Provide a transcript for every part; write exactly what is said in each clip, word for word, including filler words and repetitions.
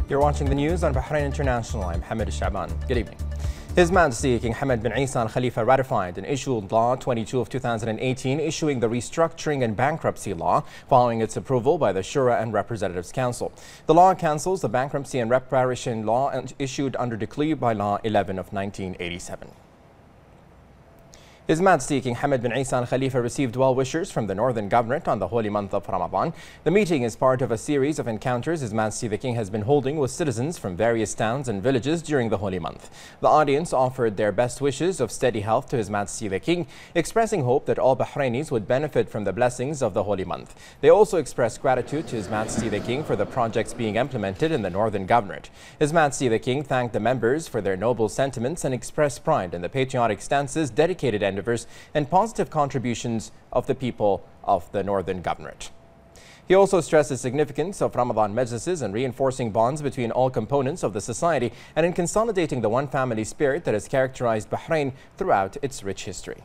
You're watching the news on Bahrain International. I'm Hamid Shaban. Good evening. His Majesty King Hamad bin Isa Al Khalifa ratified and issued Law twenty-two of two thousand eighteen, issuing the Restructuring and Bankruptcy Law following its approval by the Shura and Representatives Council. The law cancels the Bankruptcy and Reparation Law issued under Decree by Law eleven of nineteen eighty-seven. His Majesty King Hamad bin Isa Al Khalifa received well-wishers from the Northern Governorate on the holy month of Ramadan. The meeting is part of a series of encounters His Majesty the King has been holding with citizens from various towns and villages during the holy month. The audience offered their best wishes of steady health to His Majesty the King, expressing hope that all Bahrainis would benefit from the blessings of the holy month. They also expressed gratitude to His Majesty the King for the projects being implemented in the Northern Governorate. His Majesty the King thanked the members for their noble sentiments and expressed pride in the patriotic stances, dedicated endeavors and positive contributions of the people of the Northern Governorate. He also stressed the significance of Ramadan majlises in reinforcing bonds between all components of the society and in consolidating the one family spirit that has characterized Bahrain throughout its rich history.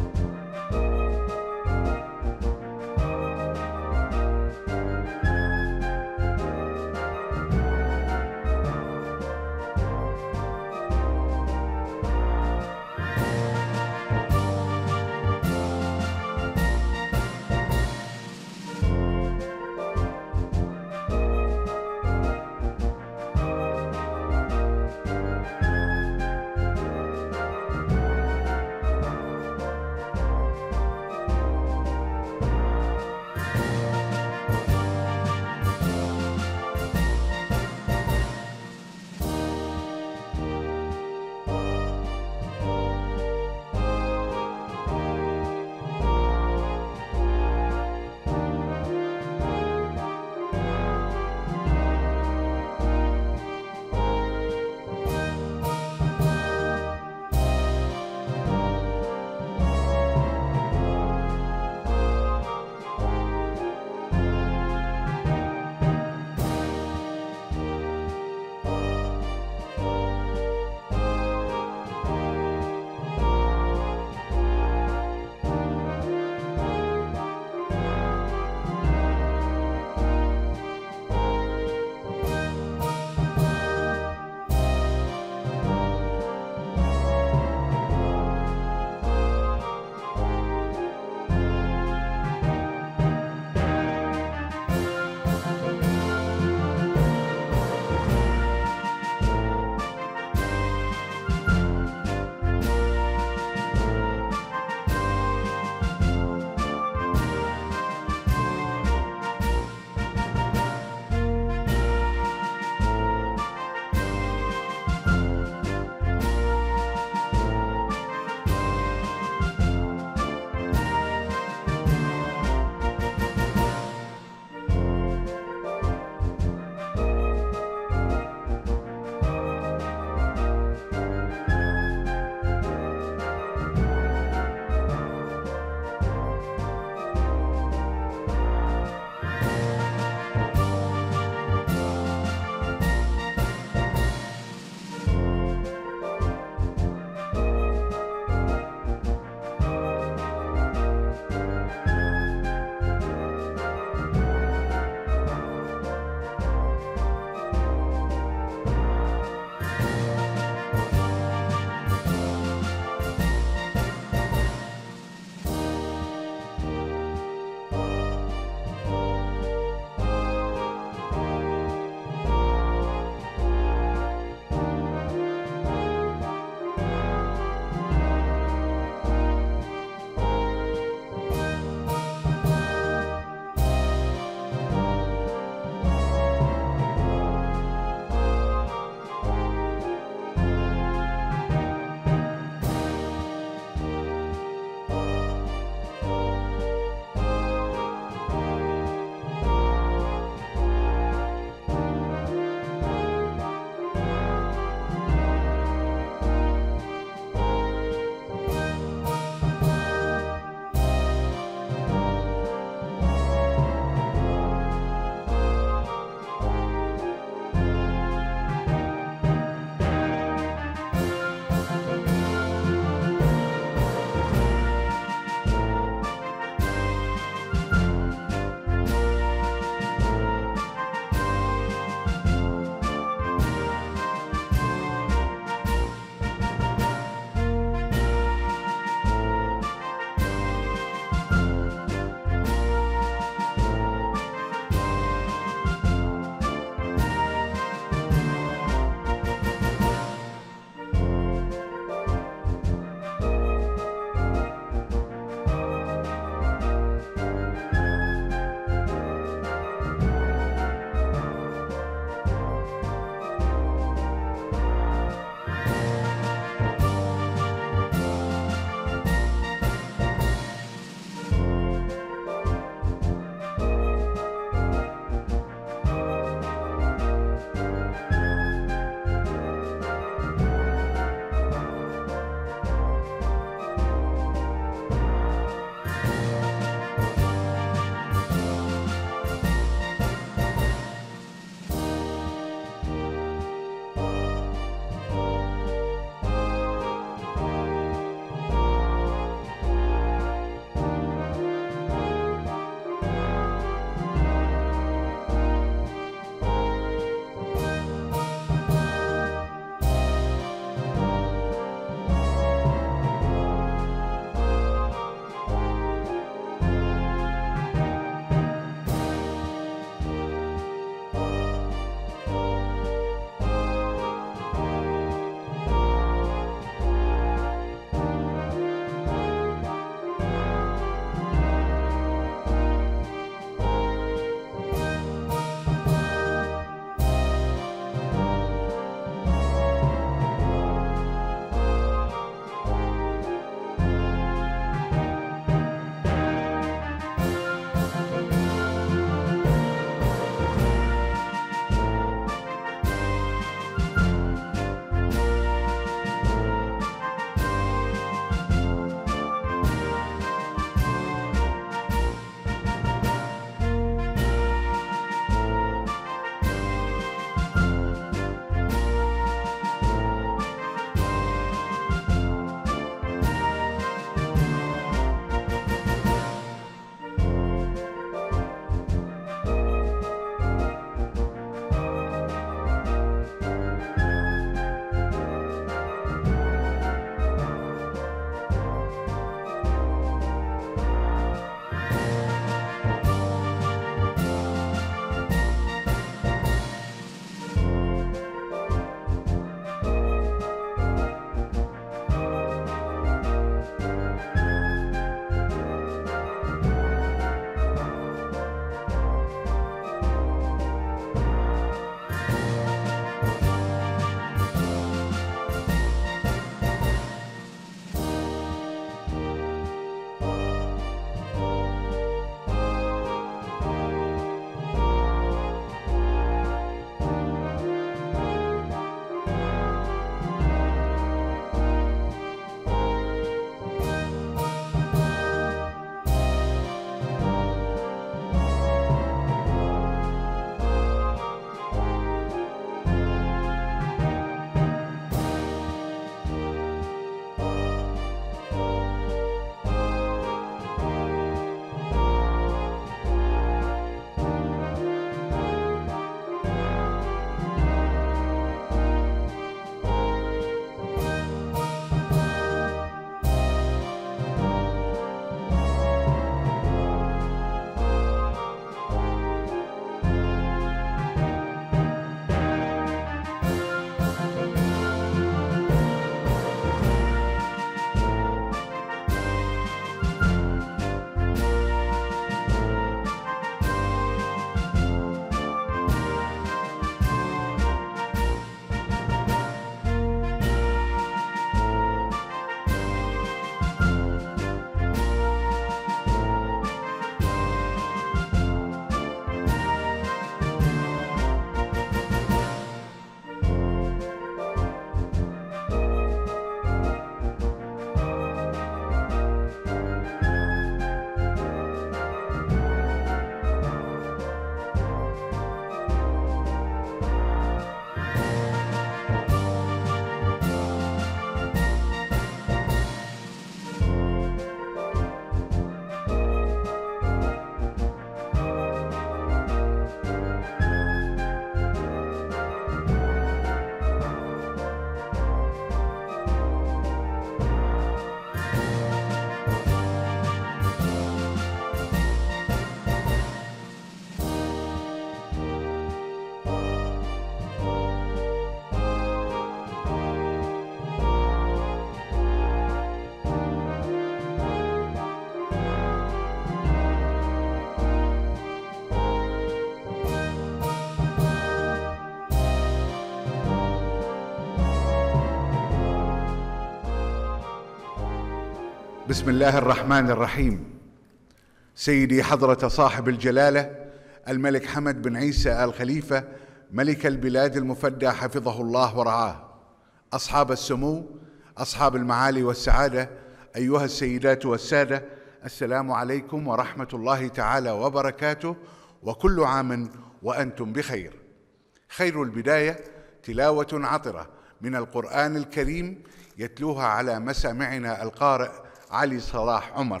بسم الله الرحمن الرحيم. سيدي حضرة صاحب الجلالة الملك حمد بن عيسى آل خليفة ملك البلاد المفدى حفظه الله ورعاه، أصحاب السمو، أصحاب المعالي والسعادة، أيها السيدات والسادة، السلام عليكم ورحمة الله تعالى وبركاته، وكل عام وأنتم بخير. خير البداية تلاوة عطرة من القرآن الكريم يتلوها على مسامعنا القارئ علي صلاح عمر.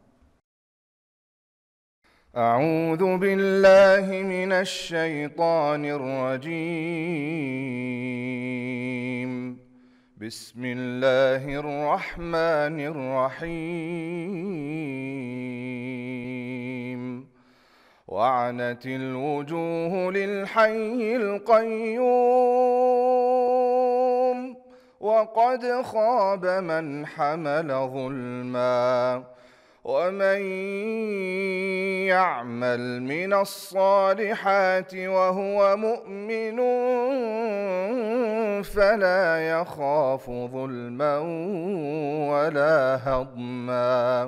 أعوذ بالله من الشيطان الرجيم. بسم الله الرحمن الرحيم. وعنت الوجوه للحي القيوم وقد خاب من حمل ظلما، ومن يعمل من الصالحات وهو مؤمن فلا يخاف ظلما ولا هضما.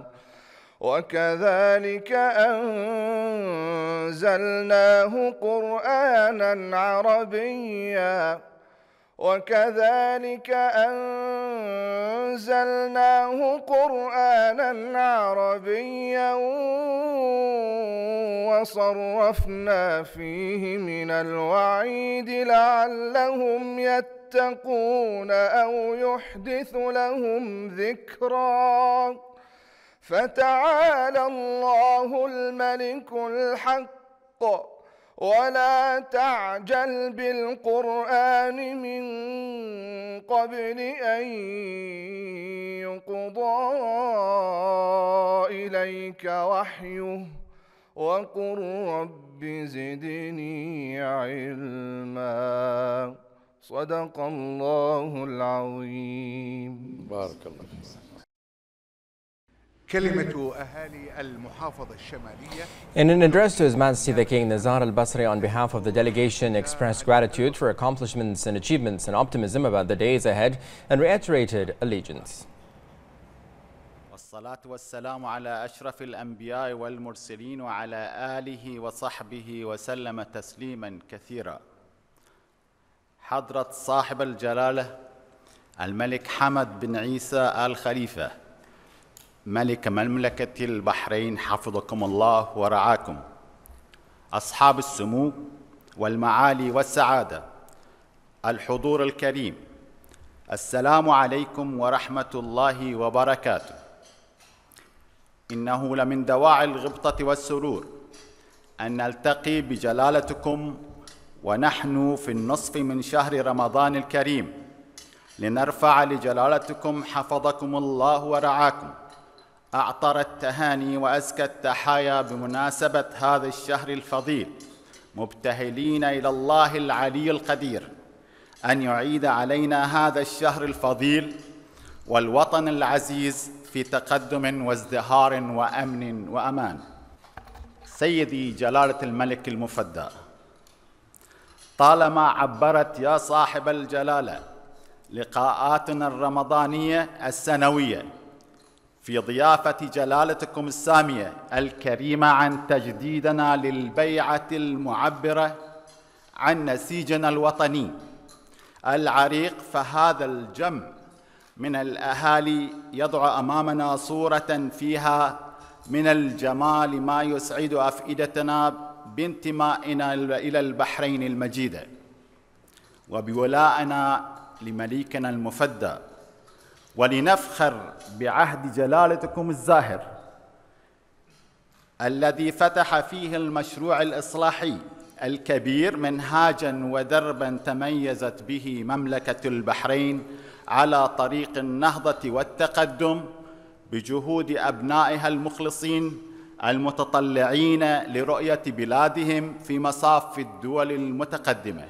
وكذلك أنزلناه قرآنا عربيا وكذلك أنزلناه قرآنا عربيا وصرفنا فيه من الوعيد لعلهم يتقون أو يحدث لهم ذكرا. فتعالى الله الملك الحق، ولا تعجل بالقرآن من قبل أن يقضى إليك وحيه، وقل رب زدني علما. صدق الله العظيم. بارك الله فيك. كلمة أهالي المحافظة الشمالية. In an address to His Majesty the King, Nizar al-Basri on behalf of the delegation expressed gratitude for accomplishments and achievements and optimism about the days ahead and reiterated allegiance. والصلاة والسلام على أشرف الأنبياء والمرسلين وعلى آله وصحبه وسلم تسليما كثيرا. حضرة صاحب الجلالة الملك حمد بن عيسى آل خليفة ملك مملكة البحرين حفظكم الله ورعاكم، أصحاب السمو والمعالي والسعادة، الحضور الكريم، السلام عليكم ورحمة الله وبركاته. إنه لمن دواعي الغبطة والسرور أن نلتقي بجلالتكم ونحن في النصف من شهر رمضان الكريم لنرفع لجلالتكم حفظكم الله ورعاكم أعطر التهاني وأزكى التحايا بمناسبة هذا الشهر الفضيل، مبتهلين إلى الله العلي القدير أن يعيد علينا هذا الشهر الفضيل والوطن العزيز في تقدم وازدهار وأمن وأمان. سيدي جلالة الملك المفدى، طالما عبرت يا صاحب الجلالة لقاءاتنا الرمضانية السنوية في ضيافة جلالتكم السامية الكريمة عن تجديدنا للبيعة المعبرة عن نسيجنا الوطني العريق، فهذا الجمع من الأهالي يضع أمامنا صورة فيها من الجمال ما يسعد أفئدتنا بانتمائنا إلى البحرين المجيدة وبولائنا لمليكنا المفدى، ولنفخر بعهد جلالتكم الزاهر الذي فتح فيه المشروع الإصلاحي الكبير منهاجاً ودرباً تميزت به مملكة البحرين على طريق النهضة والتقدم بجهود أبنائها المخلصين المتطلعين لرؤية بلادهم في مصاف الدول المتقدمة.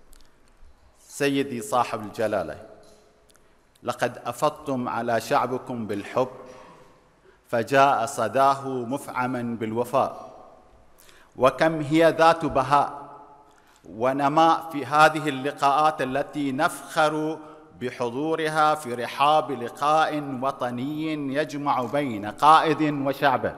سيدي صاحب الجلالة، لقد أفضتم على شعبكم بالحب فجاء صداه مفعما بالوفاء، وكم هي ذات بهاء ونماء في هذه اللقاءات التي نفخر بحضورها في رحاب لقاء وطني يجمع بين قائد وشعبه،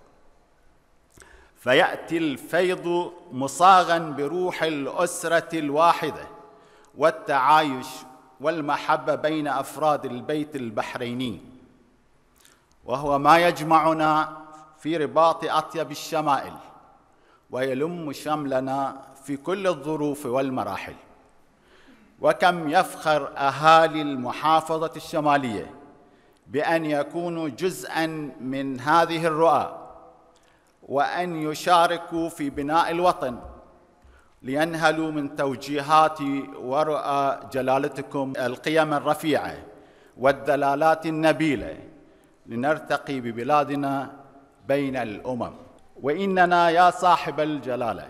فيأتي الفيض مصاغا بروح الأسرة الواحدة والتعايش والمحبة بين أفراد البيت البحريني، وهو ما يجمعنا في رباط أطيب الشمائل ويلم شملنا في كل الظروف والمراحل. وكم يفخر أهالي المحافظة الشمالية بأن يكونوا جزءاً من هذه الرؤى، وأن يشاركوا في بناء الوطن، لينهلوا من توجيهات ورؤى جلالتكم القيم الرفيعة والدلالات النبيلة، لنرتقي ببلادنا بين الأمم. وإننا يا صاحب الجلالة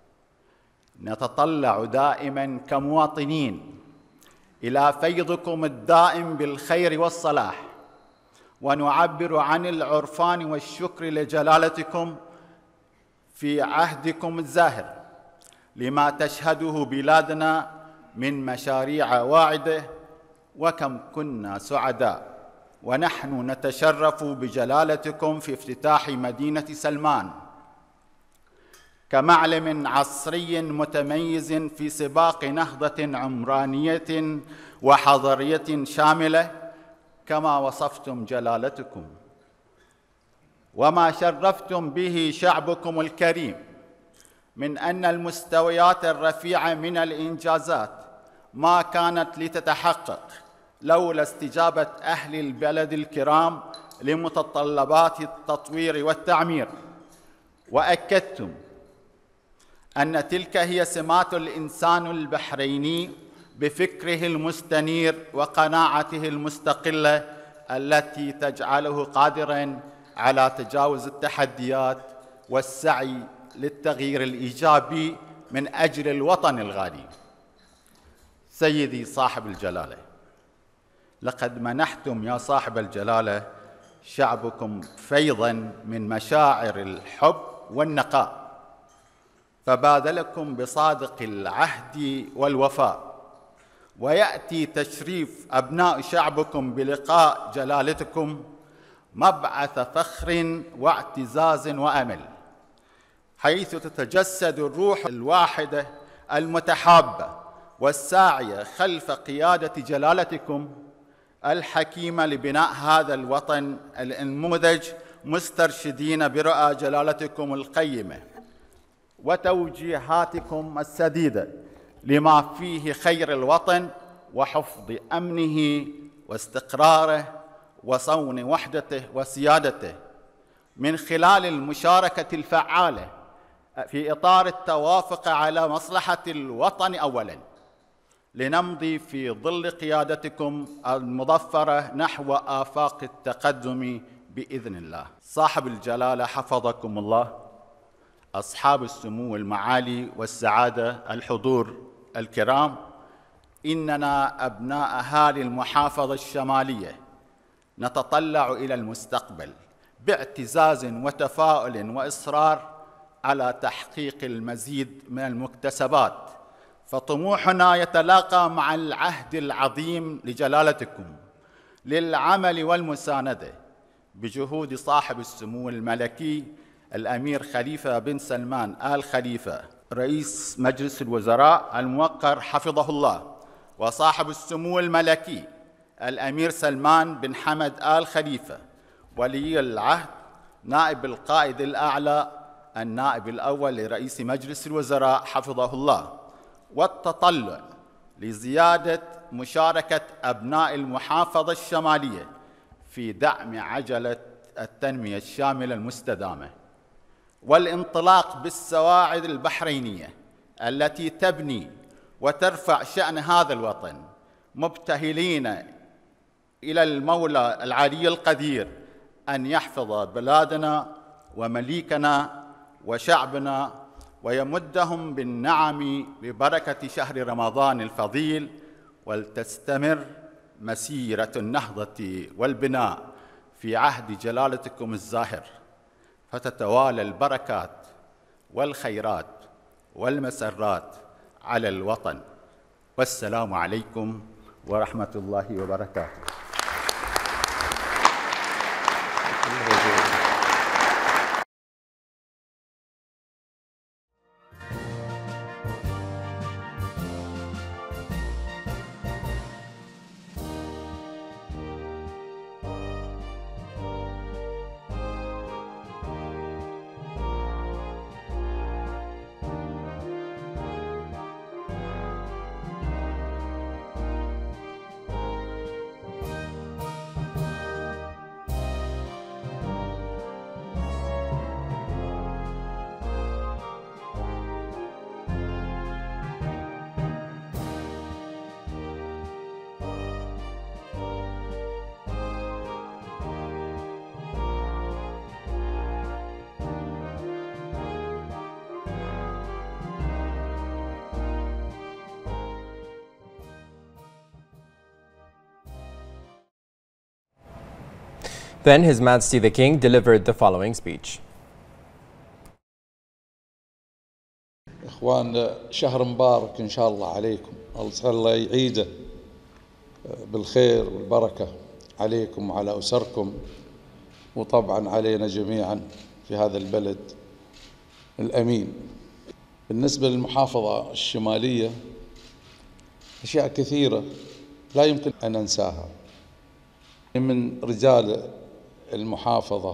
نتطلع دائماً كمواطنين إلى فيضكم الدائم بالخير والصلاح، ونعبر عن العرفان والشكر لجلالتكم في عهدكم الزاهر لما تشهده بلادنا من مشاريع واعدة. وكم كنا سعداء ونحن نتشرف بجلالتكم في افتتاح مدينة سلمان كمعلم عصري متميز في سباق نهضة عمرانية وحضارية شاملة كما وصفتم جلالتكم، وما شرفتم به شعبكم الكريم من أن المستويات الرفيعة من الإنجازات ما كانت لتتحقق لولا استجابة أهل البلد الكرام لمتطلبات التطوير والتعمير. وأكدتم أن تلك هي سمات الإنسان البحريني بفكره المستنير وقناعته المستقلة التي تجعله قادراً على تجاوز التحديات والسعي للتغيير الإيجابي من أجل الوطن الغالي. سيدي صاحب الجلالة، لقد منحتم يا صاحب الجلالة شعبكم فيضاً من مشاعر الحب والنقاء، فبادلكم بصادق العهد والوفاء. ويأتي تشريف أبناء شعبكم بلقاء جلالتكم مبعث فخر واعتزاز وأمل، حيث تتجسد الروح الواحدة المتحابة والساعية خلف قيادة جلالتكم الحكيمة لبناء هذا الوطن النموذج، مسترشدين برؤى جلالتكم القيمة وتوجيهاتكم السديدة لما فيه خير الوطن وحفظ أمنه واستقراره وصون وحدته وسيادته، من خلال المشاركة الفعالة في إطار التوافق على مصلحة الوطن أولاً، لنمضي في ظل قيادتكم المظفرة نحو آفاق التقدم بإذن الله. صاحب الجلالة حفظكم الله، أصحاب السمو المعالي والسعادة، الحضور الكرام، إننا أبناء أهالي المحافظة الشمالية نتطلع إلى المستقبل باعتزاز وتفاؤل وإصرار على تحقيق المزيد من المكتسبات، فطموحنا يتلاقى مع العهد العظيم لجلالتكم للعمل والمساندة بجهود صاحب السمو الملكي الأمير خليفة بن سلمان آل خليفة رئيس مجلس الوزراء الموقر حفظه الله، وصاحب السمو الملكي الأمير سلمان بن حمد آل خليفة ولي العهد نائب القائد الأعلى النائب الأول لرئيس مجلس الوزراء حفظه الله، والتطلع لزيادة مشاركة أبناء المحافظة الشمالية في دعم عجلة التنمية الشاملة المستدامة، والانطلاق بالسواعد البحرينية التي تبني وترفع شأن هذا الوطن، مبتهلين إلى المولى العلي القدير أن يحفظ بلادنا ومليكنا وشعبنا ويمدهم بالنعم ببركة شهر رمضان الفضيل، ولتستمر مسيرة النهضة والبناء في عهد جلالتكم الزاهر، فتتوالى البركات والخيرات والمسرات على الوطن. والسلام عليكم ورحمة الله وبركاته. Then His Majesty the King delivered the following speech. إخوان، شهر مبارك إن شاء الله عليكم، الله يعيده بالخير والبركة عليكم وعلى أسركم، وطبعا علينا جميعا في هذا البلد الأمين. بالنسبة للمحافظة الشمالية أشياء كثيرة لا يمكن أن ننساها. من رجال المحافظة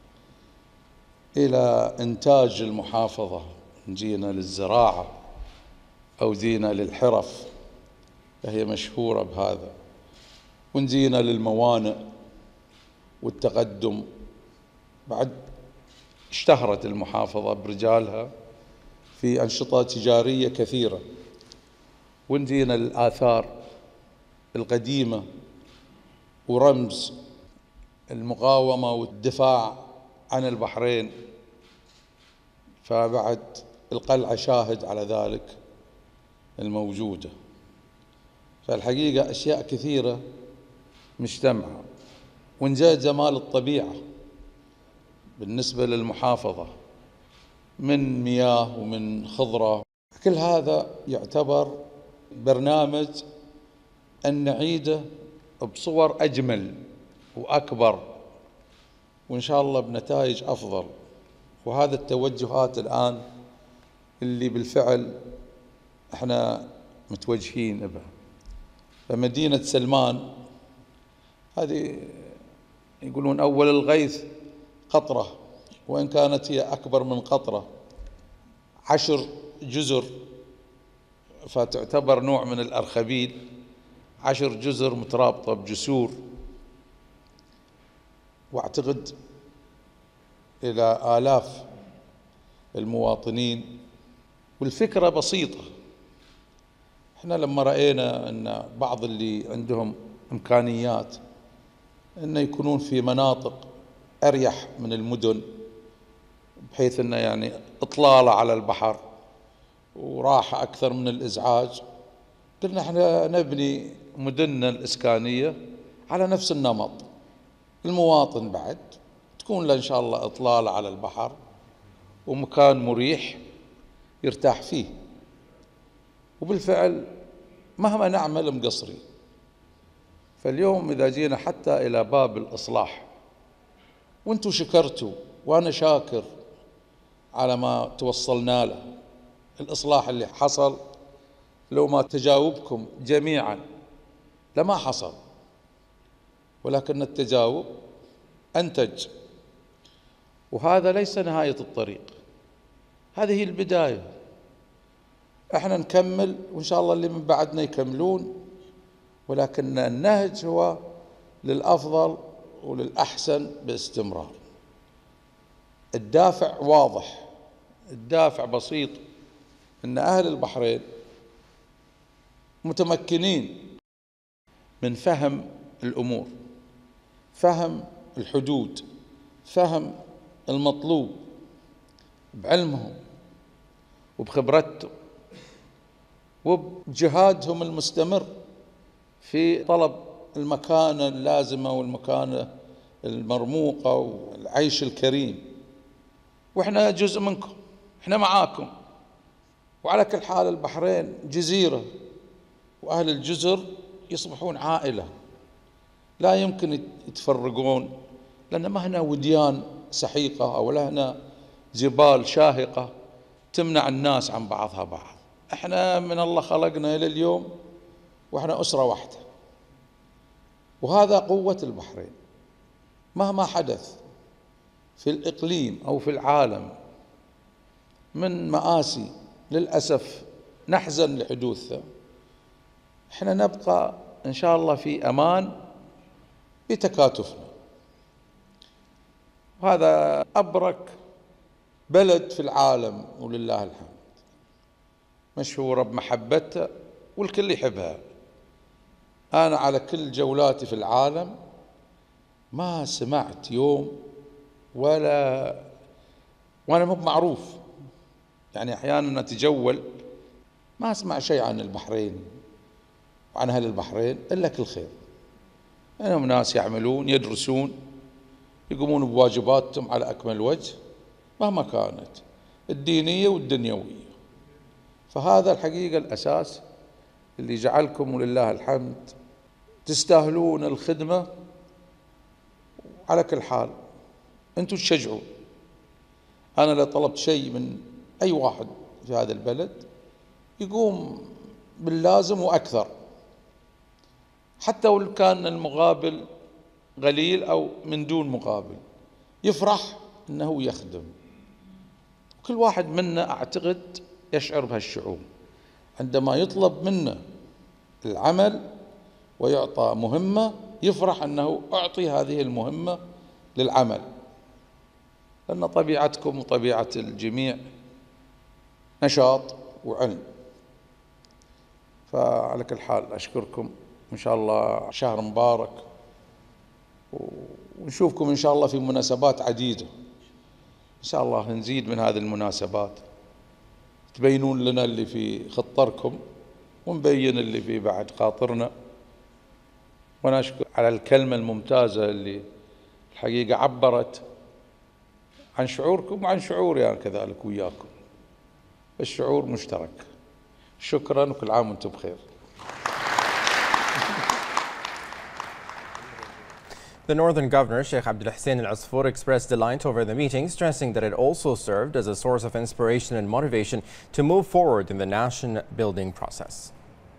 إلى إنتاج المحافظة، جينا للزراعة أو جينا للحرف فهي مشهورة بهذا، ونجينا للموانئ والتقدم. بعد اشتهرت المحافظة برجالها في أنشطة تجارية كثيرة، ونجينا للآثار القديمة ورمز المقاومة والدفاع عن البحرين، فبعد القلعة شاهد على ذلك الموجودة. فالحقيقة أشياء كثيرة مجتمعة. ونجاء جمال الطبيعة بالنسبة للمحافظة من مياه ومن خضرة، كل هذا يعتبر برنامج أن نعيده بصور أجمل وأكبر، وإن شاء الله بنتائج أفضل. وهذا التوجهات الآن اللي بالفعل احنا متوجهين بها. فمدينة سلمان هذه يقولون أول الغيث قطرة، وإن كانت هي أكبر من قطرة، عشر جزر، فتعتبر نوع من الأرخبيل، عشر جزر مترابطة بجسور، واعتقد إلى آلاف المواطنين. والفكرة بسيطة. احنا لما رأينا أن بعض اللي عندهم إمكانيات أن يكونون في مناطق أريح من المدن، بحيث أنه يعني إطلالة على البحر وراحة أكثر من الإزعاج، قلنا احنا نبني مدننا الإسكانية على نفس النمط. المواطن بعد تكون له إن شاء الله إطلالة على البحر ومكان مريح يرتاح فيه. وبالفعل مهما نعمل مقصرين. فاليوم إذا جينا حتى إلى باب الإصلاح، وانتم شكرتوا وأنا شاكر على ما توصلنا له، الإصلاح اللي حصل لو ما تجاوبكم جميعا لما حصل، ولكن التجاوب أنتج. وهذا ليس نهاية الطريق، هذه هي البداية. احنا نكمل وإن شاء الله اللي من بعدنا يكملون، ولكن النهج هو للأفضل وللأحسن باستمرار. الدافع واضح، الدافع بسيط، إن أهل البحرين متمكنين من فهم الأمور، فهم الحدود، فهم المطلوب بعلمهم وبخبرتهم وبجهادهم المستمر في طلب المكانة اللازمة والمكانة المرموقة والعيش الكريم. وإحنا جزء منكم، إحنا معاكم. وعلى كل حال البحرين جزيرة، وأهل الجزر يصبحون عائلة، لا يمكن يتفرقون، لأن ما هنا وديان سحيقة أو لا هنا جبال شاهقة تمنع الناس عن بعضها بعض. احنا من الله خلقنا إلى اليوم واحنا أسرة واحدة، وهذا قوة البحرين. مهما حدث في الإقليم أو في العالم من مآسي للأسف نحزن لحدوثها، احنا نبقى إن شاء الله في أمان بتكاتفنا. وهذا أبرك بلد في العالم ولله الحمد، مشهورة بمحبتها والكل يحبها. أنا على كل جولاتي في العالم ما سمعت يوم ولا وأنا مو معروف، يعني أحيانا أتجول ما أسمع شيء عن البحرين وعن أهل البحرين إلا كل خير. إنهم ناس يعملون، يدرسون، يقومون بواجباتهم على أكمل وجه مهما كانت الدينية والدنيوية. فهذا الحقيقة الأساس اللي جعلكم ولله الحمد تستاهلون الخدمة. على كل حال أنتم تشجعون. أنا لو طلبت شيء من أي واحد في هذا البلد يقوم باللازم وأكثر، حتى ولو كان المقابل قليل أو من دون مقابل، يفرح أنه يخدم. كل واحد منا أعتقد يشعر بهالشعور عندما يطلب منه العمل ويعطى مهمة، يفرح أنه أعطي هذه المهمة للعمل، لأن طبيعتكم وطبيعة الجميع نشاط وعلم. فعلى كل حال أشكركم، إن شاء الله شهر مبارك، ونشوفكم إن شاء الله في مناسبات عديدة. إن شاء الله نزيد من هذه المناسبات، تبينون لنا اللي في خطركم ونبين اللي في بعد خاطرنا. وأنا أشكر على الكلمة الممتازة اللي الحقيقة عبرت عن شعوركم وعن شعوري يعني كذلك وياكم. الشعور مشترك. شكرا وكل عام وانتم بخير. The Northern Governor, Sheikh Abdul Hussein Al Usfour, expressed delight over the meeting, stressing that it also served as a source of inspiration and motivation to move forward in the nation-building process.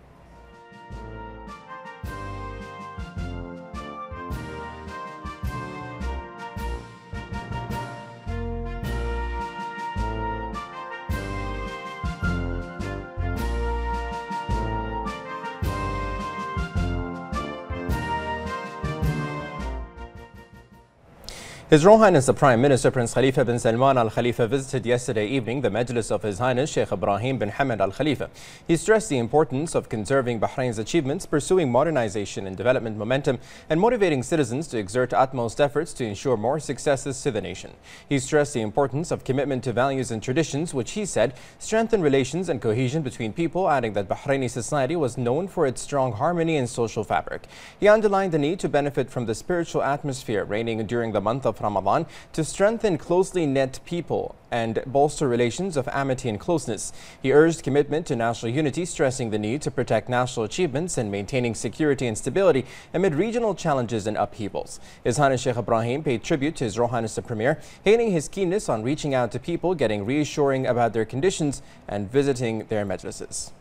His Royal Highness the Prime Minister Prince Khalifa bin Salman Al Khalifa visited yesterday evening the Majlis of His Highness Sheikh Ibrahim bin Hamad Al Khalifa. He stressed the importance of conserving Bahrain's achievements, pursuing modernization and development momentum, and motivating citizens to exert utmost efforts to ensure more successes to the nation. He stressed the importance of commitment to values and traditions, which he said strengthen relations and cohesion between people, adding that Bahraini society was known for its strong harmony and social fabric. He underlined the need to benefit from the spiritual atmosphere reigning during the month of Ramadan to strengthen closely knit people and bolster relations of amity and closeness. He urged commitment to national unity, stressing the need to protect national achievements and maintaining security and stability amid regional challenges and upheavals. His Highness Sheikh Ibrahim paid tribute to His Royal Highness the Premier, hailing his keenness on reaching out to people, getting reassuring about their conditions and visiting their majlises.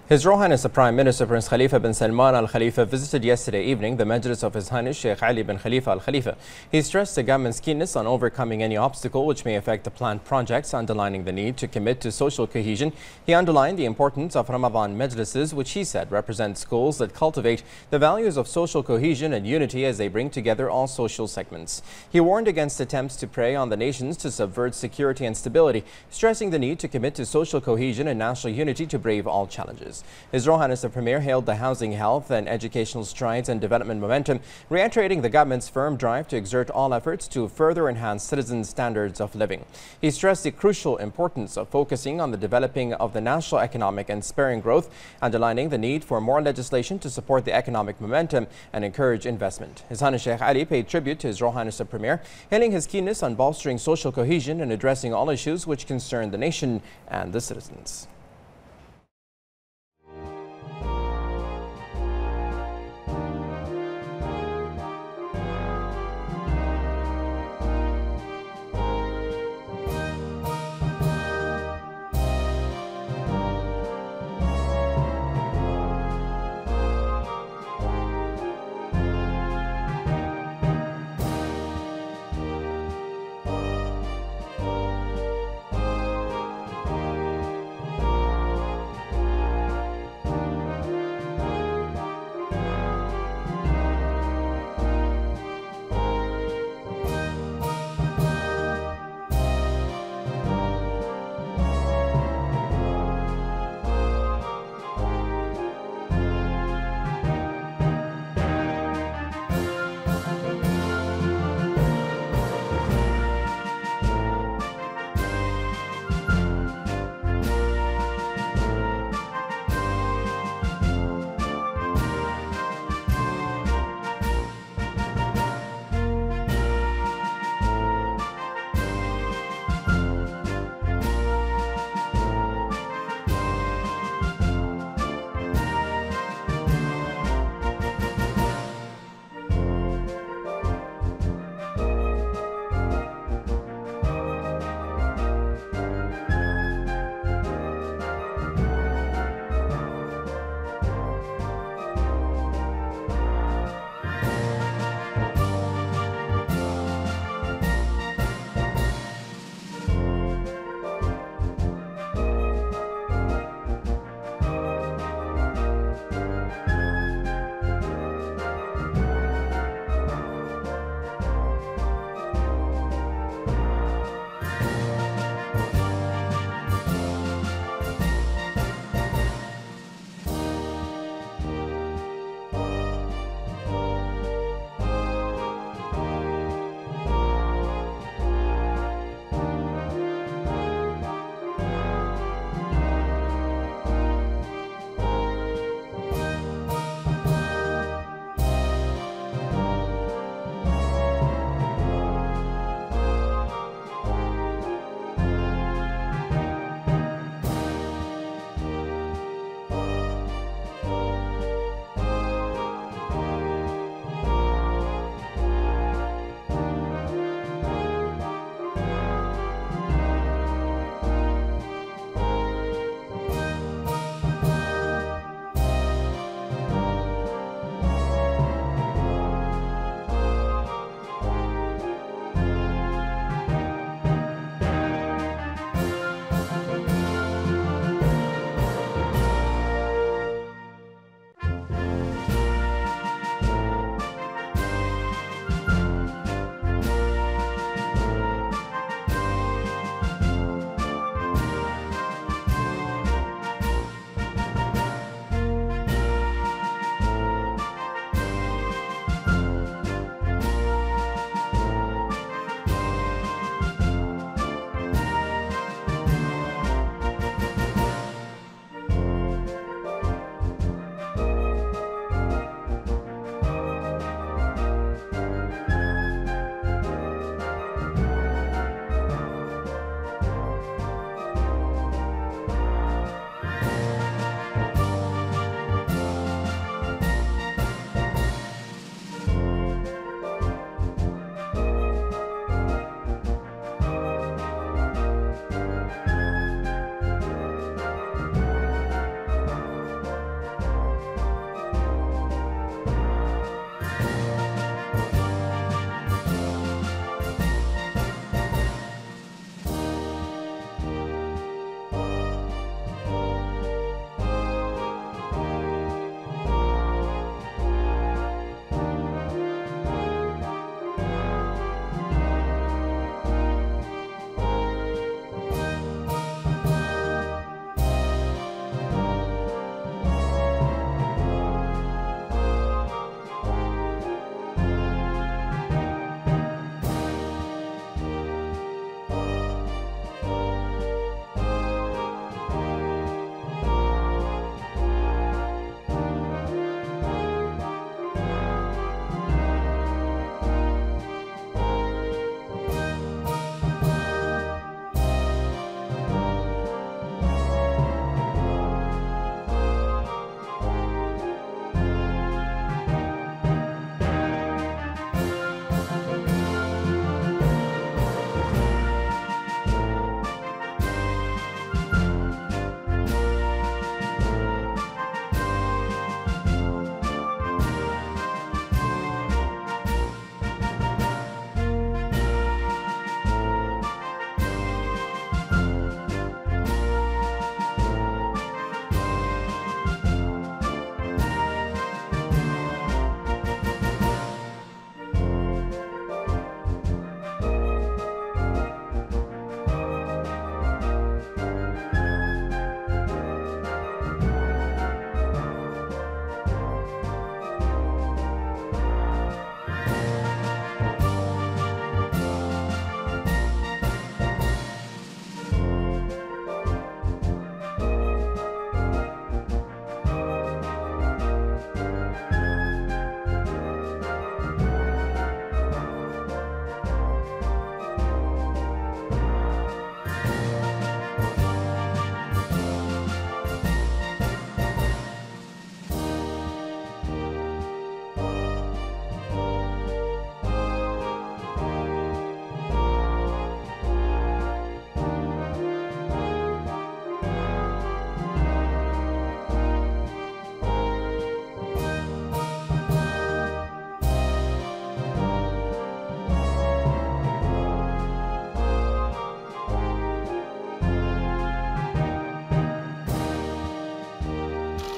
His Royal Highness the Prime Minister Prince Khalifa bin Salman Al Khalifa visited yesterday evening the Majlis of His Highness Sheikh Ali bin Khalifa Al Khalifa. He stressed the government's keenness on overcoming any obstacle which may affect the planned projects, underlining the need to commit to social cohesion. He underlined the importance of Ramadan Majlises, which he said represent schools that cultivate the values of social cohesion and unity as they bring together all social segments. He warned against attempts to prey on the nations to subvert security and stability, stressing the need to commit to social cohesion and national unity to brave all challenges. His Royal Highness the Premier hailed the housing, health and educational strides and development momentum, reiterating the government's firm drive to exert all efforts to further enhance citizens' standards of living. He stressed the crucial importance of focusing on the developing of the national economic and spurring growth, underlining the need for more legislation to support the economic momentum and encourage investment. His Highness Sheikh Ali paid tribute to His Royal Highness the Premier, hailing his keenness on bolstering social cohesion and addressing all issues which concern the nation and the citizens.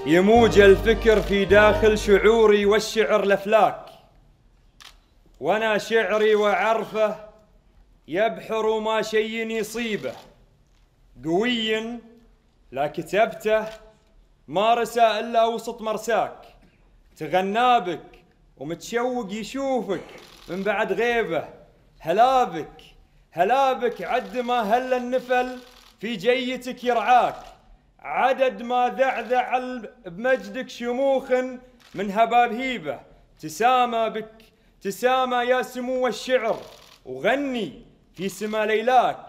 يموج الفكر في داخل شعوري والشعر لفلاك، وانا شعري وعرفه يبحر ما شي يصيبه، قوي لا كتبته ما رسى الا وسط مرساك، تغنابك ومتشوق يشوفك من بعد غيبه، هلابك هلابك عد ما هل النفل في جيتك يرعاك، عدد ما ذعذع بمجدك شموخ من هباب هيبه، تسامى بك تسامى يا سمو الشعر وغني في سما ليلاك،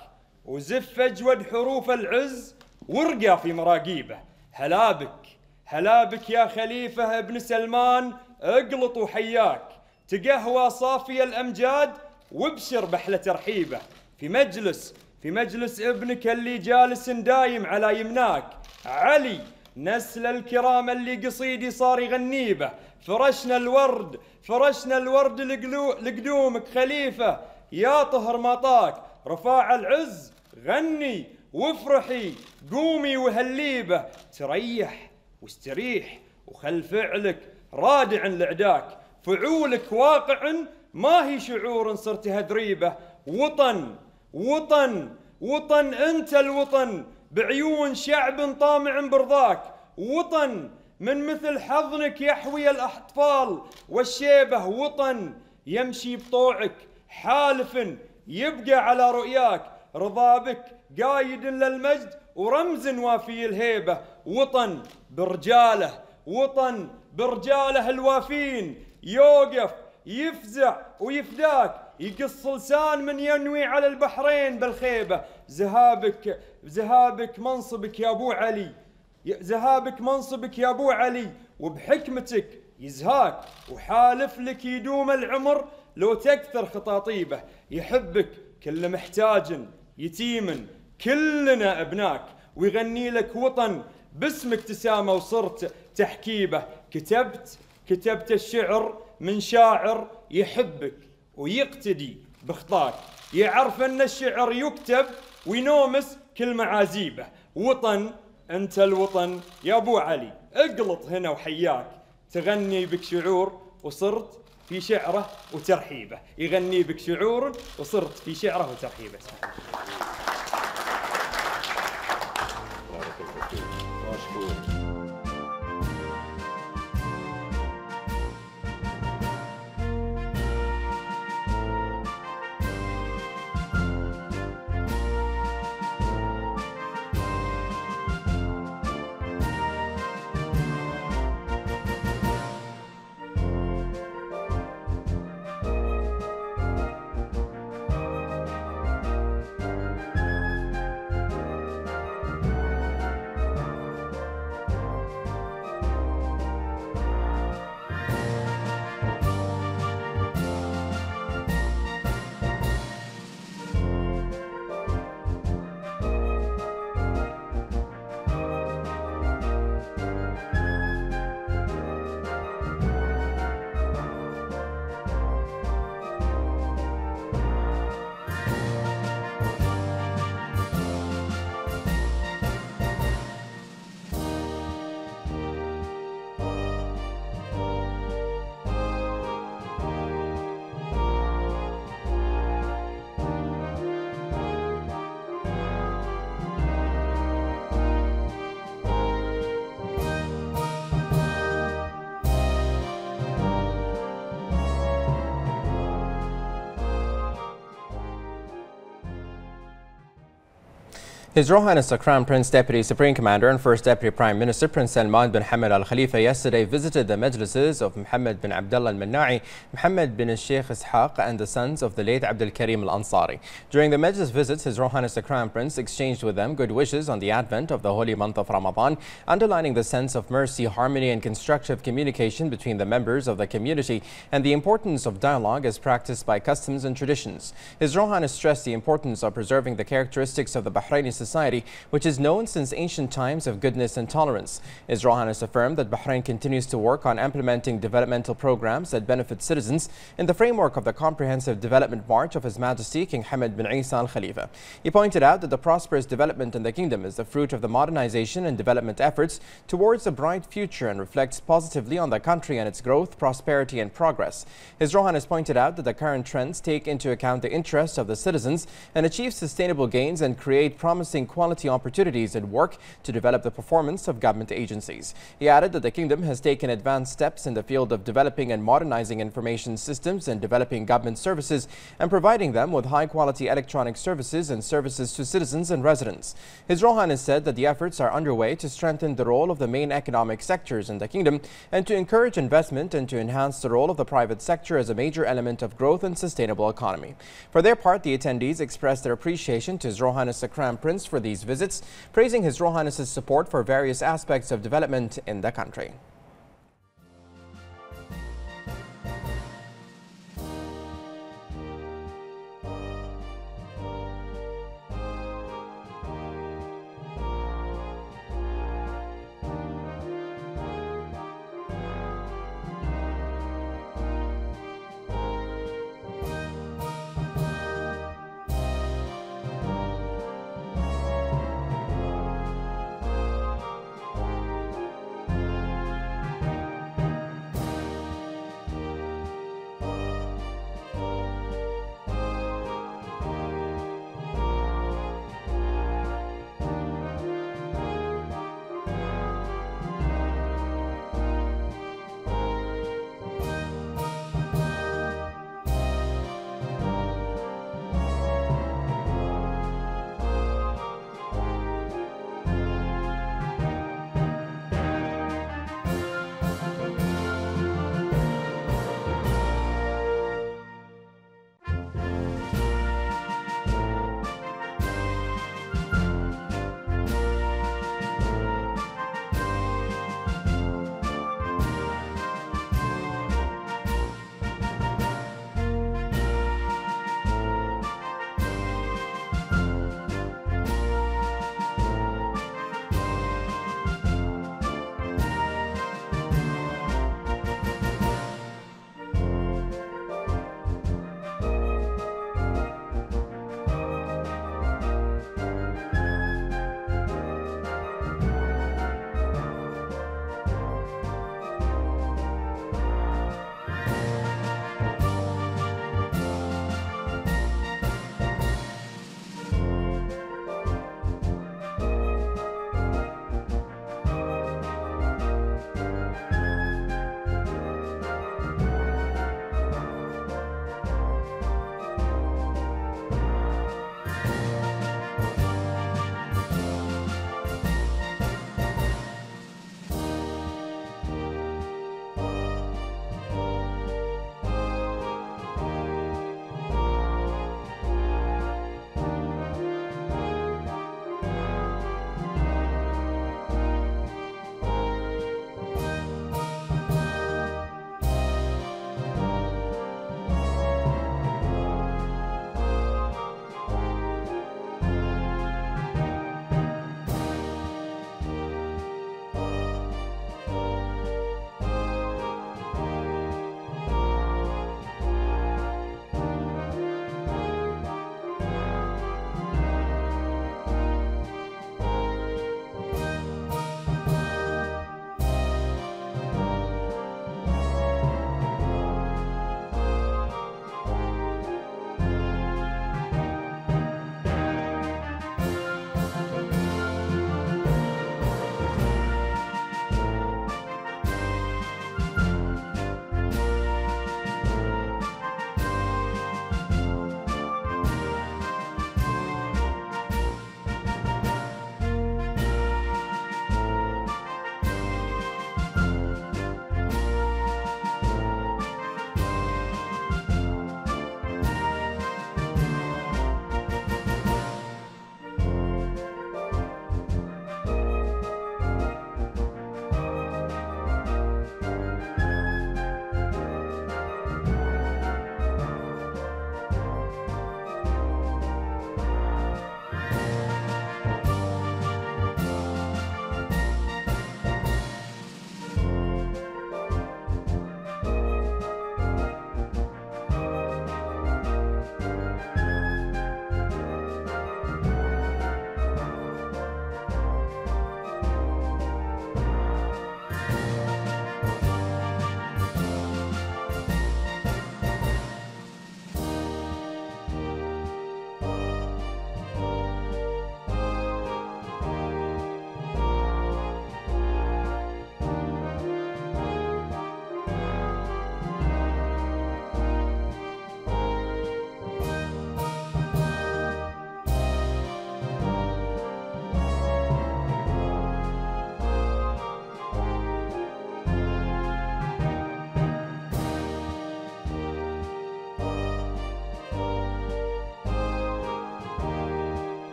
وزف اجود حروف العز وارقى في مراقيبه، هلابك هلابك يا خليفه ابن سلمان اقلط وحياك، تقهوى صافي الامجاد وابشر بحله ترحيبه، في مجلس في مجلس ابنك اللي جالس دايم على يمناك، علي نسل الكرام اللي قصيدي صار يغني به، فرشنا الورد فرشنا الورد لقدومك خليفه يا طهر مطاك، رفاع العز غني وافرحي قومي وهليبه، تريح واستريح وخل فعلك رادع لعداك، فعولك واقع ما هي شعور صرت هدريبه، وطن وطن وطن انت الوطن بعيون شعب طامع برضاك، وطن من مثل حضنك يحوي الاطفال والشيبه، وطن يمشي بطوعك حالف يبقى على رؤياك، رضابك قايد للمجد ورمز وافي الهيبه، وطن برجاله وطن برجاله الوافين يوقف يفزع ويفداك، يقص لسان من ينوي على البحرين بالخيبه، ذهابك ذهابك منصبك يا ابو علي ذهابك منصبك يا ابو علي، وبحكمتك يزهاك وحالف لك يدوم العمر لو تكثر خطاطيبه، يحبك كل محتاج يتيم كلنا ابناك، ويغني لك وطن باسمك تسامى وصرت تحكيبه، كتبت كتبت الشعر من شاعر يحبك ويقتدي بخطاك، يعرف ان الشعر يكتب وينومس كل معازيبه، وطن انت الوطن يا ابو علي اقلط هنا وحياك، تغني بك شعور وصرت في شعره وترحيبه، يغني بك شعور وصرت في شعره وترحيبه. His Royal Highness the Crown Prince Deputy Supreme Commander and First Deputy Prime Minister Prince Salman bin Hamad Al Khalifa yesterday visited the majlises of Mohammed bin Abdullah Al Manna'i, Mohammed bin Sheikh Ishaq and the sons of the late Abdul Karim Al Ansari. During the majlis visits, His Royal Highness the Crown Prince exchanged with them good wishes on the advent of the holy month of Ramadan, underlining the sense of mercy, harmony and constructive communication between the members of the community and the importance of dialogue as practiced by customs and traditions. His Royal Highness stressed the importance of preserving the characteristics of the Bahraini society society, which is known since ancient times of goodness and tolerance. His Royal Highness affirmed that Bahrain continues to work on implementing developmental programs that benefit citizens in the framework of the comprehensive development march of His Majesty King Hamad bin Isa Al Khalifa. He pointed out that the prosperous development in the kingdom is the fruit of the modernization and development efforts towards a bright future and reflects positively on the country and its growth, prosperity and progress. His Royal Highness pointed out that the current trends take into account the interests of the citizens and achieve sustainable gains and create promising quality opportunities and work to develop the performance of government agencies. He added that the kingdom has taken advanced steps in the field of developing and modernizing information systems and developing government services and providing them with high-quality electronic services and services to citizens and residents. His Royal Highness said that the efforts are underway to strengthen the role of the main economic sectors in the kingdom and to encourage investment and to enhance the role of the private sector as a major element of growth and sustainable economy. For their part, the attendees expressed their appreciation to His Royal Highness the Crown Prince for these visits, praising His Royal Highness's support for various aspects of development in the country.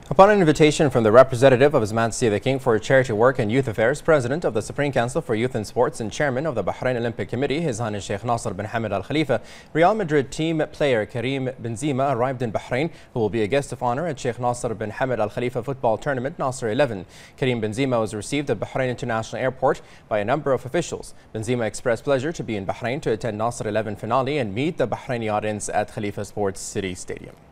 Upon an invitation from the representative of His Majesty the King for Charity Work and Youth Affairs, President of the Supreme Council for Youth and Sports and Chairman of the Bahrain Olympic Committee, His Highness Sheikh Nasser bin Hamad Al Khalifa, Real Madrid team player Karim Benzema arrived in Bahrain, who will be a guest of honor at Sheikh Nasser bin Hamad Al Khalifa football tournament Nasser eleven. Karim Benzema was received at Bahrain International Airport by a number of officials. Benzema expressed pleasure to be in Bahrain to attend Nasser eleven finale and meet the Bahraini audience at Khalifa Sports City Stadium.